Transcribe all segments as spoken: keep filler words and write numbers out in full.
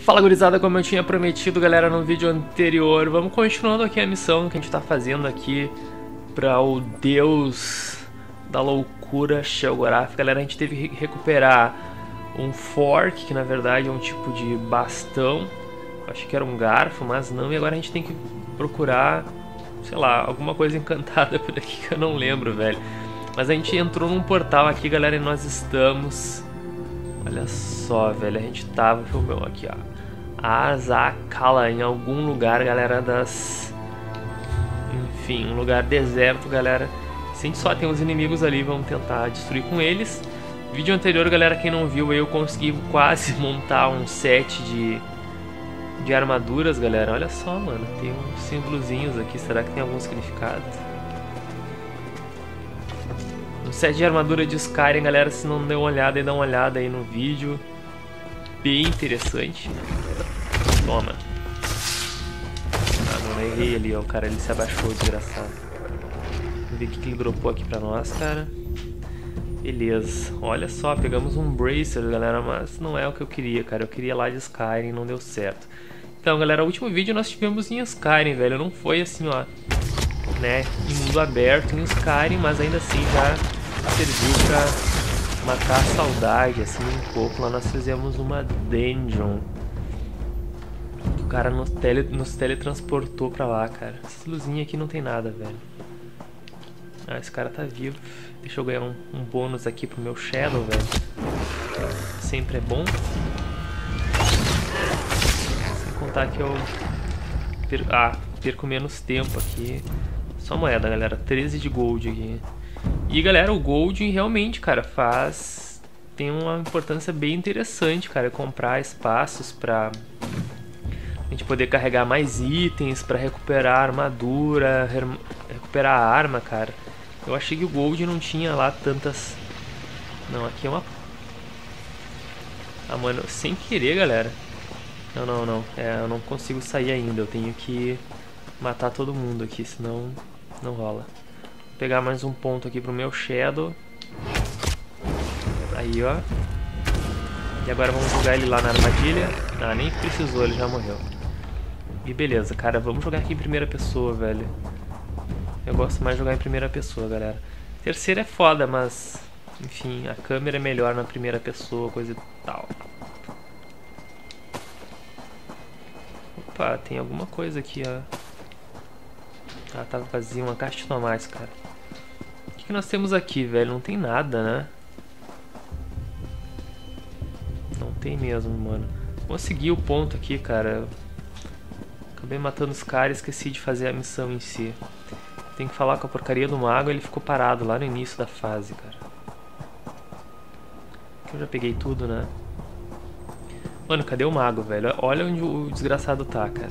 Fala gurizada, como eu tinha prometido, galera, no vídeo anterior, vamos continuando aqui a missão que a gente tá fazendo aqui para o Deus da Loucura Sheogorath. Galera, a gente teve que recuperar um fork, que na verdade é um tipo de bastão. Acho que era um garfo, mas não, e agora a gente tem que procurar, sei lá, alguma coisa encantada por aqui que eu não lembro, velho. Mas a gente entrou num portal aqui, galera, e nós estamos... Olha só, velho, a gente tava... aqui, ó. Azakala, em algum lugar, galera, das... Enfim, um lugar deserto, galera. Se a gente só tem os inimigos ali, vamos tentar destruir com eles. Vídeo anterior, galera, quem não viu, eu consegui quase montar um set de... de armaduras, galera. Olha só, mano, tem uns símbolozinhos aqui. Será que tem algum significado? Um set de armadura de Skyrim, galera. Se não deu uma olhada, aí dá uma olhada aí no vídeo. Bem interessante. Toma. Ah, não, errei ali, ó. O cara ele se abaixou, desgraçado. Vamos ver o que, que ele dropou aqui pra nós, cara. Beleza. Olha só, pegamos um Bracer, galera, mas não é o que eu queria, cara. Eu queria lá de Skyrim, não deu certo. Então, galera, o último vídeo nós tivemos em Skyrim, velho. Não foi assim, ó, né, em mundo aberto em Skyrim, mas ainda assim já serviu pra matar a saudade, assim, um pouco. Lá nós fizemos uma dungeon. O cara nos, tele, nos teletransportou pra lá, cara. Essa luzinha aqui não tem nada, velho. Ah, esse cara tá vivo. Deixa eu ganhar um, um bônus aqui pro meu Shadow, velho. Sempre é bom. Sem contar que eu per... ah, perco menos tempo aqui. Só moeda, galera. treze de gold aqui. E, galera, o gold realmente, cara, faz... Tem uma importância bem interessante, cara. Comprar espaços pra... a gente poder carregar mais itens, pra recuperar a armadura, recuperar a arma, cara. Eu achei que o gold não tinha lá tantas... Não, aqui é uma... Ah, mano, sem querer, galera. Não, não, não. É, eu não consigo sair ainda. Eu tenho que matar todo mundo aqui, senão não rola. Vou pegar mais um ponto aqui pro meu Shadow. Aí, ó. E agora vamos jogar ele lá na armadilha. Ah, nem precisou, ele já morreu. E beleza, cara, vamos jogar aqui em primeira pessoa, velho. Eu gosto mais de jogar em primeira pessoa, galera. Terceira é foda, mas... enfim, a câmera é melhor na primeira pessoa, coisa e tal. Opa, tem alguma coisa aqui, ó. Ah, tá vazio, uma caixa de tomates, cara. O que, que nós temos aqui, velho? Não tem nada, né? Não tem mesmo, mano. Vou seguir o ponto aqui, cara. Acabei matando os caras e esqueci de fazer a missão em si. Tem que falar com a porcaria do mago, ele ficou parado lá no início da fase, cara. Aqui eu já peguei tudo, né? Mano, cadê o mago, velho? Olha onde o desgraçado tá, cara.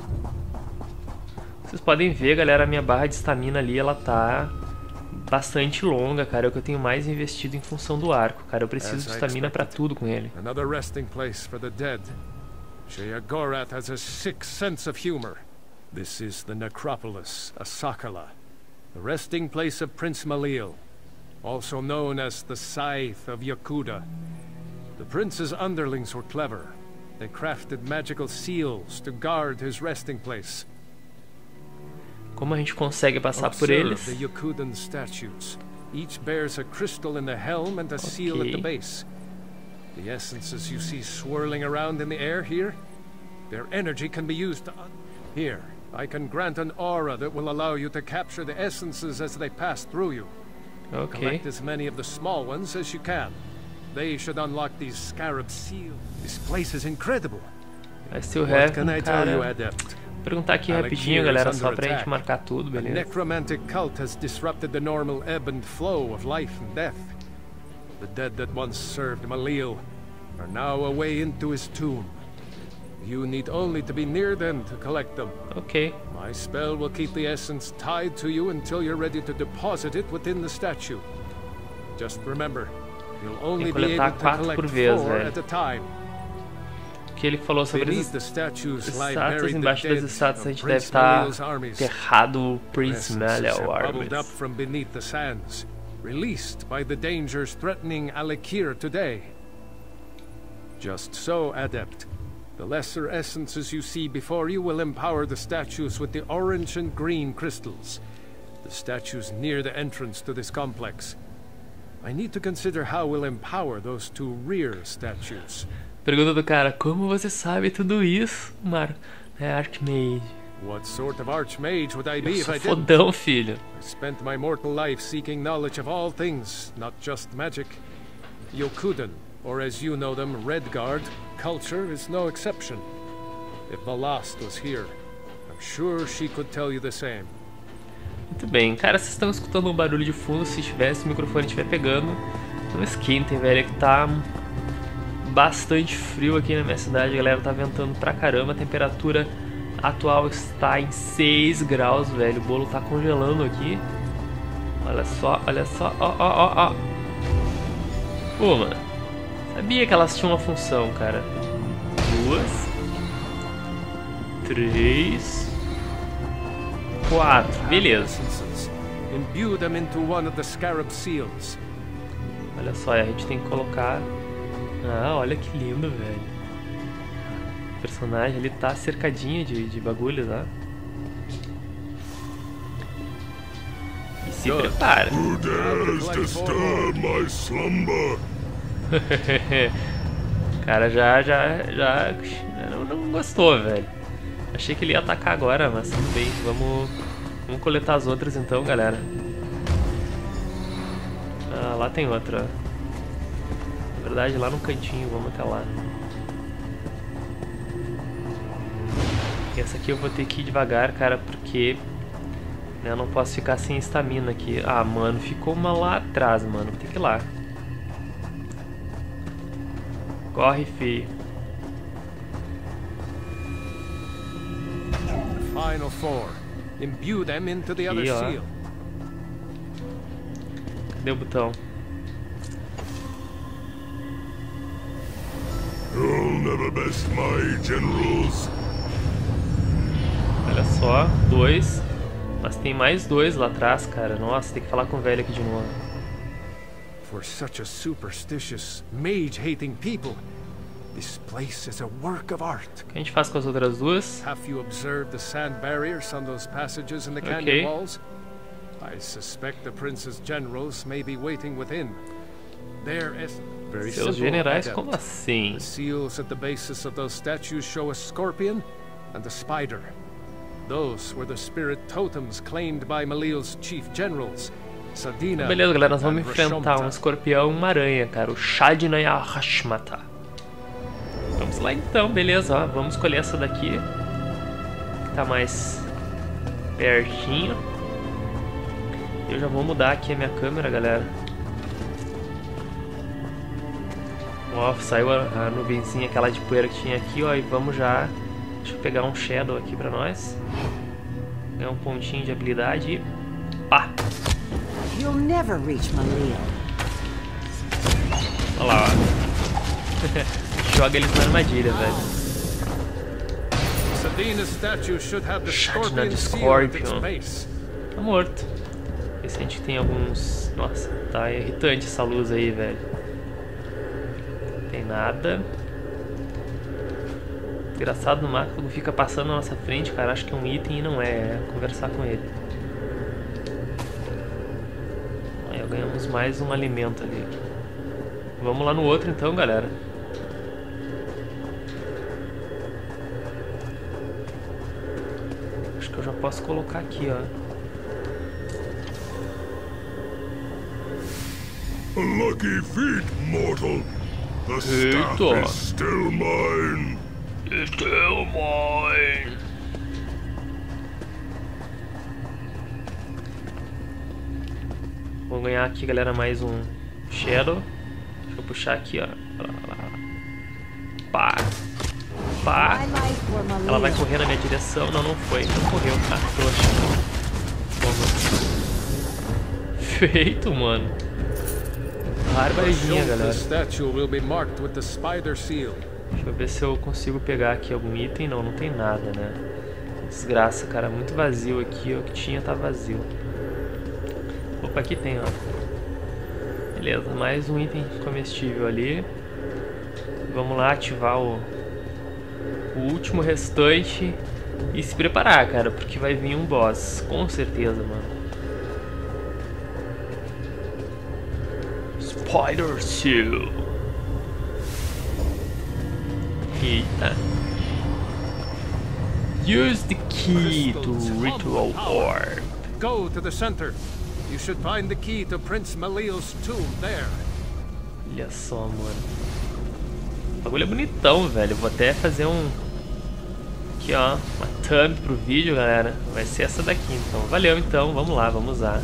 Vocês podem ver, galera, a minha barra de estamina ali, ela tá bastante longa, cara. É o que eu tenho mais investido em função do arco, cara. Eu preciso de estamina pra tudo com ele. Another resting place for the dead. Sheogorath has a sick sense of humor. This is the Necropolis, Azakala, the resting place of Prince Malil, also known as the Scythe of Yakuda. The prince's underlings were clever. They crafted magical seals to guard his resting place. Como a gente consegue passar por eles? The Yakudan statues. Each bears a crystal in the helm and a okay. seal at the base. The essences you see swirling around in the air here, their energy can be used to... Here, I can grant an aura that will allow you to capture the essences as they pass through you. Okay. Collect as many of the small ones as you can. They should unlock these scarab seals. This place is incredible. I still have What can I tell you, Adept? Vou perguntar aqui rapidinho, galera, só pra gente marcar tudo, beleza? The necromantic cult has disrupted the normal ebb and flow of life and death. The dead that once served Malil are now away into his tomb. You need only to be near them to collect them. Okay. My spell will keep the essence tied to you until you're ready to deposit it within the statue. Just remember, you'll only be able to collect four at a time. O que ele falou sobre as estátuas, embaixo das estátuas a gente deve estar enterrado o Prince Malil Armies. Released by the dangers threatening Alekir today. Just so, Adept. The lesser essences you see before you will empower the statues with the orange and green crystals. The statues near the entrance to this complex. I need to consider how we'll empower those two rear statues. Pergunta do cara, como você sabe tudo isso, Mar? É Archmage. What sort of archmage would I be if I didn't? Fodão, filho. I spent my mortal life seeking knowledge of all things, not just magic. Yokuden, or as you know them, Redguard, culture is no exception. If Valast was here, I'm sure she could tell you the same. Muito bem, cara, vocês estão escutando um barulho de fundo. Se tivesse, o microfone estiver pegando, não esquentem, velho, é que tá bastante frio aqui na minha cidade, galera, tá ventando pra caramba. A temperatura atual está em seis graus, velho, o bolo tá congelando aqui. Olha só, olha só, ó, ó, ó, ó. Pô, mano, sabia que elas tinham uma função, cara. Duas, três, quatro, beleza. Imbue them into one of the scarab seals. Olha só, a gente tem que colocar. Ah, olha que lindo, velho. O personagem ali tá cercadinho de, de bagulho, tá? E se prepara. Who dares disturb my slumber? O cara já, já, já não, não gostou, velho. Achei que ele ia atacar agora, mas tudo bem. Vamos, vamos coletar as outras então, galera. Ah, lá tem outra. Na verdade, lá no cantinho, vamos até lá. E essa aqui eu vou ter que ir devagar, cara, porque né, eu não posso ficar sem estamina aqui. Ah, mano, ficou uma lá atrás, mano. Vou ter que ir lá. Corre, filho. Final four. Imbue them into the other seal. Cadê o botão? You'll never best my generals. Olha só, dois. Mas tem mais dois lá atrás, cara. Nossa, tem que falar com o velho aqui de novo. For such a superstitious, mage-hating people, this place is a work of art. O que a gente faz com as outras duas? Have you observed the sand barriers on those passages in the canyon Okay. walls? I suspect the prince's generals may be waiting within. Their essence. Very Seus simple, generais, Adept. como assim? The seals at the basis of those statues show a scorpion and a spider. Those were the spirit totems claimed by Malil's chief generals, Sadina. Beleza, galera, nós vamos and enfrentar um Rashomta. escorpião e uma aranha, cara. O Shadnaya Hashmata. Vamos lá então, beleza, ó. Vamos escolher essa daqui. Que tá mais pertinho. Eu já vou mudar aqui a minha câmera, galera. Ó, saiu a, a nuvenzinha, aquela de poeira que tinha aqui, ó. E vamos já... Deixa eu pegar um Shadow aqui pra nós. Ganhar um pontinho de habilidade e... Pá! You'll never reach Malil. Olha lá, ó. Joga eles na armadilha, velho. Sadina's statue should have the Shadna scorpion de seal at its Scorpion. base. Tá morto. Esse a gente tem alguns... Nossa, tá irritante essa luz aí, velho. Não tem nada. Engraçado, no mago fica passando na nossa frente, cara. Acho que é um item e não é. É conversar com ele. Aí ganhamos mais um alimento ali. Vamos lá no outro então, galera. Acho que eu já posso colocar aqui, ó. A lucky feat, mortal. The staff Eita. is still mine. Still mine. Vou ganhar aqui, galera, mais um Shadow. Deixa eu puxar aqui, ó. Lá, lá, lá. Pá. Pá. My life for Malil. Ela vai correr na minha direção. Não, não foi. Não correu. Ah, trouxa. Toma. Feito, mano. Barbaridinha, galera. The statue will be marked with the spider seal. Deixa eu ver se eu consigo pegar aqui algum item. Não, não tem nada, né? Desgraça, cara. Muito vazio aqui. O que tinha tá vazio. Opa, aqui tem, ó. Beleza, mais um item comestível ali. Vamos lá ativar o último restante e se preparar, cara, porque vai vir um boss, com certeza, mano. Spider Seal. Eita. Use the key to ritual orb. Go to the center. You should find the key to Prince Malil's tomb there. Olha só, mano. O bagulho é bonitão, velho. Vou até fazer um... Aqui, ó. Uma thumb pro vídeo, galera. Vai ser essa daqui, então. Valeu, então. Vamos lá, vamos usar.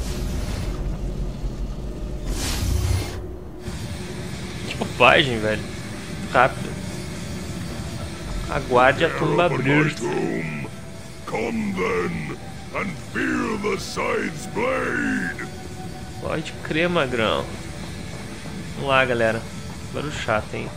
Que bobagem, velho. Rápido. Aguarde a tumba abrir. Come then, and feel the scythe's blade. Pode crer, magrão. Vamos lá, galera. Barulho chato, hein?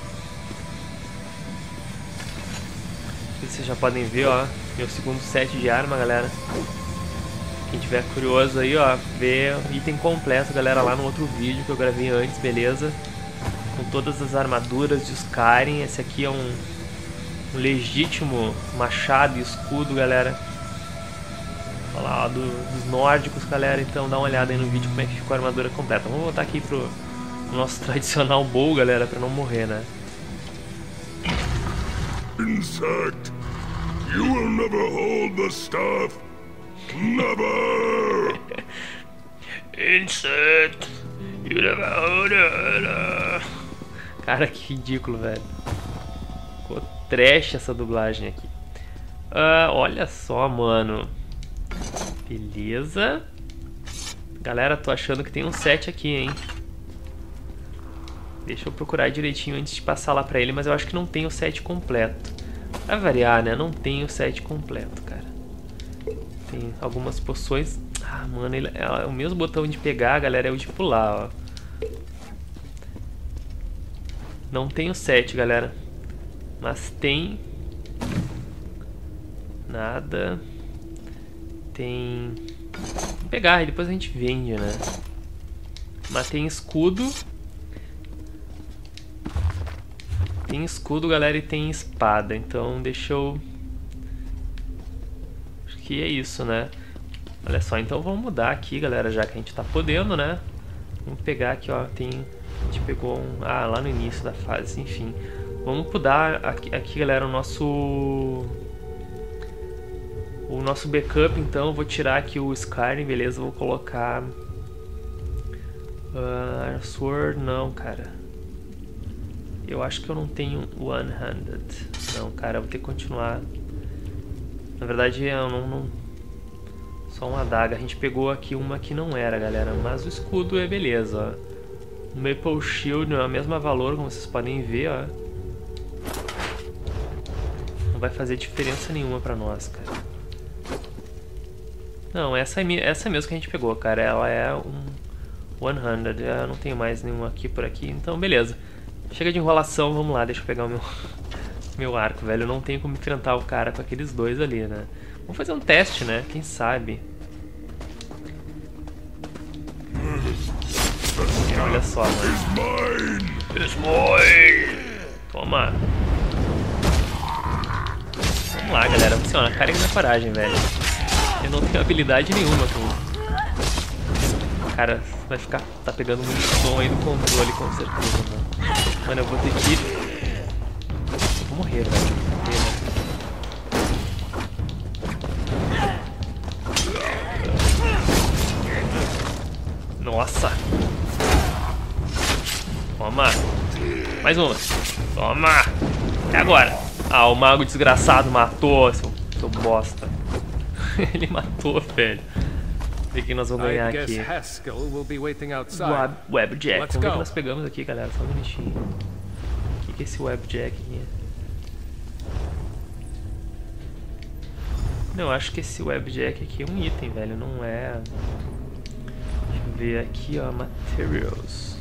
Vocês já podem ver, ó, meu segundo set de arma, galera. Quem tiver curioso aí, ó, ver o item completo, galera, lá no outro vídeo que eu gravei antes, beleza? Com todas as armaduras de Skyrim. Esse aqui é um, um legítimo machado e escudo, galera. Olha lá, ó, do, dos nórdicos, galera. Então dá uma olhada aí no vídeo como é que ficou a armadura completa. Vamos voltar aqui pro nosso tradicional bow, galera, pra não morrer, né? Insect, you will never hold the staff. Never. Insect, you never hold it. Cara, que ridículo, velho. Ficou trash essa dublagem aqui. Uh, olha só, mano. Beleza. Galera, tô achando que tem um set aqui, hein? Deixa eu procurar direitinho antes de passar lá pra ele, mas eu acho que não tem o set completo. Pra variar, né? Não tem o set completo, cara. Tem algumas poções. Ah, mano, ele, é, o mesmo botão de pegar, galera, é o de pular, ó. Não tem o set, galera. Mas tem... Nada. Tem... Vou pegar, e depois a gente vende, né? Mas tem escudo... Tem escudo, galera, e tem espada. Então deixa eu... Acho que é isso, né? Olha só, então vamos mudar aqui, galera, já que a gente tá podendo, né? Vamos pegar aqui, ó. Tem... A gente pegou um... Ah, lá no início da fase, enfim. Vamos mudar aqui, aqui, galera, o nosso... O nosso backup, então. Eu vou tirar aqui o Skyrim, beleza? Vou colocar... Uh, Sword, não, cara. Eu acho que eu não tenho one-handed. Não, cara, eu vou ter que continuar. Na verdade, eu não, não... Só uma adaga. A gente pegou aqui uma que não era, galera. Mas o escudo é beleza, ó. O Maple Shield é o mesmo valor, como vocês podem ver, ó. Não vai fazer diferença nenhuma pra nós, cara. Não, essa é, essa mesmo que a gente pegou, cara. Ela é um one-handed. Eu não tenho mais nenhuma aqui por aqui. Então, beleza. Chega de enrolação, vamos lá, deixa eu pegar o meu, meu arco, velho. Eu não tenho como enfrentar o cara com aqueles dois ali, né? Vamos fazer um teste, né? Quem sabe? Olha só, mano. It's mine! Toma! Vamos lá, galera. Funciona. Carrega minha coragem, velho. Eu não tenho habilidade nenhuma com... Cara, vai ficar... Tá pegando muito som aí no controle, com certeza, mano. Mano, eu vou ter que... Eu vou morrer, velho. Vou morrer, né? Nossa! Toma! Mais uma! Toma! É agora! Ah, o mago desgraçado matou, seu, seu bosta. Ele matou, velho. Vamos ver o que nós vamos ganhar aqui. Web, Webjack. Vamos ver o que nós pegamos aqui, galera. Só um minutinho. O que, que é esse Webjack aqui? Não, acho que esse Webjack aqui é um item, velho. Não é... Deixa eu ver aqui, ó. Materials.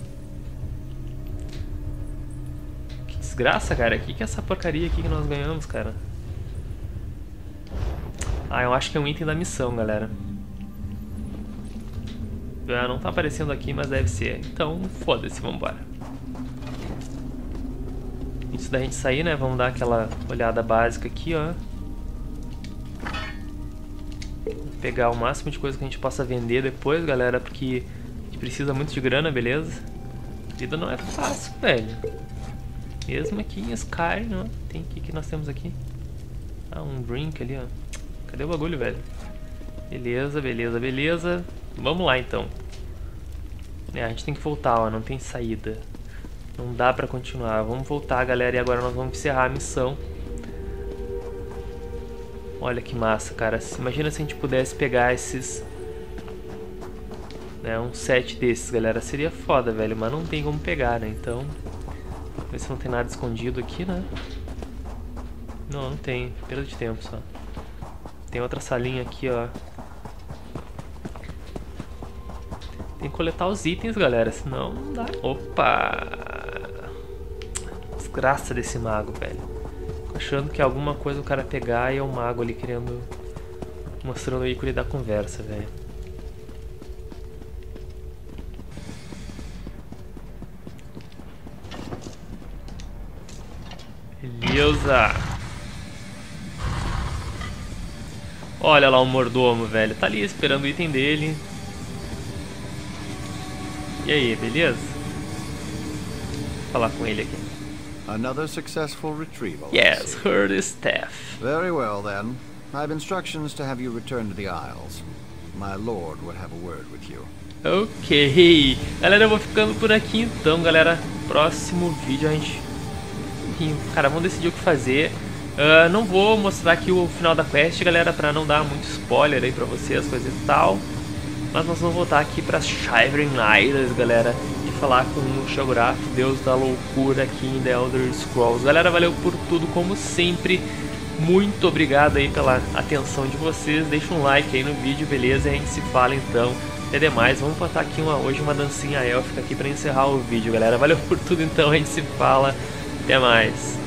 Que desgraça, cara. O que, que é essa porcaria aqui que nós ganhamos, cara? Ah, eu acho que é um item da missão, galera. Ah, não tá aparecendo aqui, mas deve ser. Então, foda-se, vambora. Antes da gente sair, né, vamos dar aquela olhada básica aqui, ó. Pegar o máximo de coisa que a gente possa vender depois, galera, porque a gente precisa muito de grana, beleza? A vida não é fácil, velho. Mesmo aqui em Skyrim, ó. Tem o que que nós temos aqui? Ah, um drink ali, ó. Cadê o bagulho, velho? Beleza, beleza, beleza. Vamos lá, então. É, a gente tem que voltar, ó. Não tem saída. Não dá pra continuar. Vamos voltar, galera, e agora nós vamos encerrar a missão. Olha que massa, cara. Imagina se a gente pudesse pegar esses... Né, um set desses, galera. Seria foda, velho. Mas não tem como pegar, né? Então... Ver se não tem nada escondido aqui, né? Não, não tem. Perda de tempo só. Tem outra salinha aqui, ó. Tem que coletar os itens, galera. Senão não dá. Opa! Desgraça desse mago, velho. Tô achando que alguma coisa o cara pegar e é o mago ali querendo... Mostrando o ícone da conversa, velho. Beleza. Olha lá o mordomo, velho. Tá ali esperando o item dele. E aí, beleza? Vou falar com ele aqui. Another successful retrieval. Yes, heard his staff. Very well then. I have instructions to have you return to the Isles. My lord would have a word with you. Ok. Galera, eu vou ficando por aqui então, galera. Próximo vídeo a gente... Cara, vamos decidir o que fazer. Uh, não vou mostrar aqui o final da quest, galera, pra não dar muito spoiler aí pra vocês, coisa e tal. Mas nós vamos voltar aqui pra Shivering Isles, galera, e falar com o Sheogorath, deus da loucura aqui em The Elder Scrolls. Galera, valeu por tudo, como sempre. Muito obrigado aí pela atenção de vocês. Deixa um like aí no vídeo, beleza? E a gente se fala então. Até demais, vamos botar aqui uma, hoje uma dancinha élfica aqui pra encerrar o vídeo, galera. Valeu por tudo então, a gente se fala. Até mais.